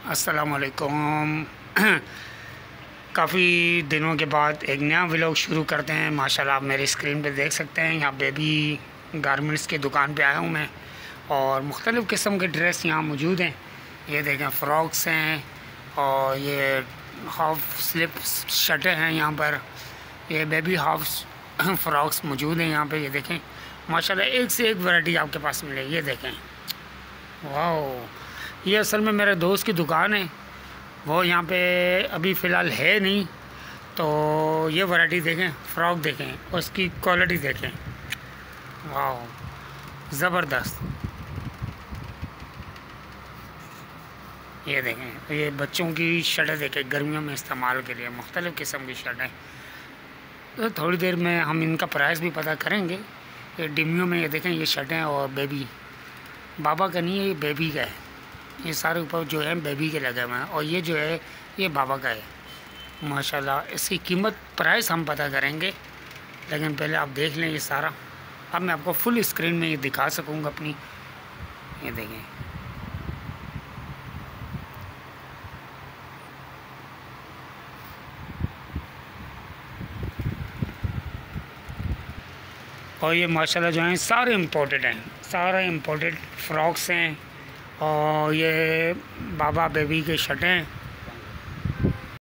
अस्सलामुअलैकुम। काफ़ी दिनों के बाद एक नया व्लॉग शुरू करते हैं। माशाल्लाह आप मेरी स्क्रीन पे देख सकते हैं, यहाँ बेबी गारमेंट्स की दुकान पे आया हूँ मैं, और मुख्तलिफ़ किस्म के ड्रेस यहाँ मौजूद हैं। ये देखें, फ़्रॉक्स हैं और ये हाफ स्लिप शर्टें हैं यहाँ पर। ये बेबी हाफ फ़्रॉक्स मौजूद हैं यहाँ पे। ये देखें माशाल्लाह एक से एक वैरायटी आपके पास मिलेगी। ये देखें, वाह, ये असल में मेरे दोस्त की दुकान है, वो यहाँ पे अभी फ़िलहाल है नहीं। तो ये वैरायटी देखें, फ़्रॉक देखें, उसकी क्वालिटी देखें, वाह ज़बरदस्त। ये देखें, ये बच्चों की शर्टें देखें, गर्मियों में इस्तेमाल के लिए मुख्तलिफ़ किस्म की शर्टें। तो थोड़ी देर में हम इनका प्राइस भी पता करेंगे। ये डिमियो में ये देखें, ये शर्टें, और बेबी बाबा का नहीं है, ये बेबी का है। ये सारे ऊपर जो है बेबी के लगे हुए हैं, और ये जो है ये बाबा का है माशाल्लाह। इसकी कीमत प्राइस हम पता करेंगे, लेकिन पहले आप देख लें ये सारा। अब मैं आपको फुल स्क्रीन में ये दिखा सकूँगा अपनी। ये देखें, और ये माशाल्लाह जो हैं सारे इम्पोर्टेड हैं, सारे इम्पोर्टेड फ़्रॉक्स हैं, और ये बाबा बेबी के शर्टें हैं।